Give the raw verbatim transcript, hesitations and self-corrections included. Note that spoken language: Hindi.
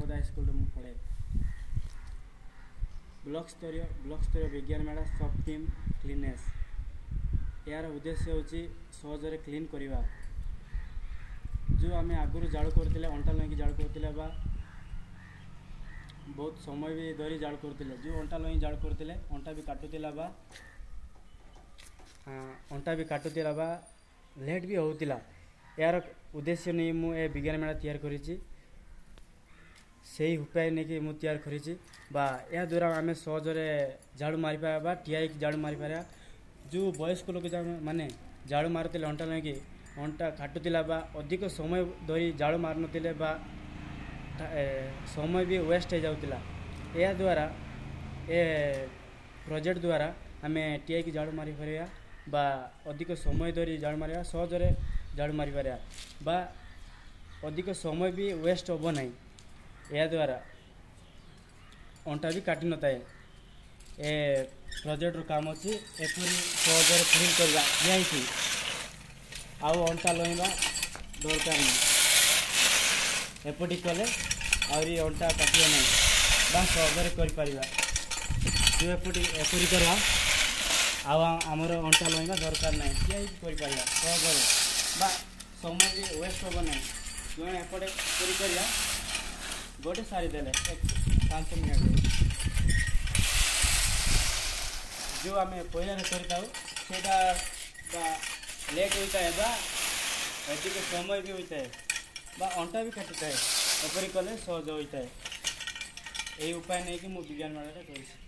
नवोदय हाईस्कल में पढ़े। ब्लॉक स्तरीय ब्लॉक स्तरीय विज्ञान मेला सब टीम क्लीनेस यार उद्देश्य होची सहजरे क्लीन करवा। जो आम आगुरी जाड़ करते अंटा लईकी जाड़ करते बा बहुत समय भी धरी जाड़ करते जो अंटा लई जाड़ करते अंटा भी काटुला बा अंटा भी काटुला बा लेट भी होता। यार उद्देश्य नहीं मुझे विज्ञान मेला तैयार करी से उपाय नहीं कि मुझे तैयार करी या द्वारा आम सहजरे झाड़ू मारी पारा ठिया झाड़ू मारी पारा। जो वयस्क लोक माने झाड़ू मारुते अंटा लईकी अंटा काटुला बा अधिक समय धरी झाड़ू मार नथिले बा समय भी वेस्ट हो जाउतिला। या द्वारा ए प्रोजेक्ट द्वारा आम टीआई की झाड़ू मारी पारिया बा अधिक समय धरी झाड़ू मारिया सहजरे झाड़ू मारी पारिया बा अधिक समय भी वेस्ट होबो नहीं। या द्वारा अंटा भी काटी न थाए। ए प्रोजेक्ट काम अच्छी एपरी सहजरे क्लीन करवा दिखाई आउ अंटा लईवा दरकार नहीं। एपटी कले आहरी अंटा काटे नहीं बा सहजरे कर जो एपटी एपरी करवा आमर अंटा लईवा दरकार नहीं किए कर सहजरे बा समय भी वेस्ट होब नहीं। जो एपटे कर गोटे सारी देले पाँच मिनट जो आम पहला करता लेट होता है बा अधिक समय भी होता है बा अंटा भी काटता है एपरी कले सहज होता है। यही उपाय नहीं कि मुझे विज्ञान मेला कर।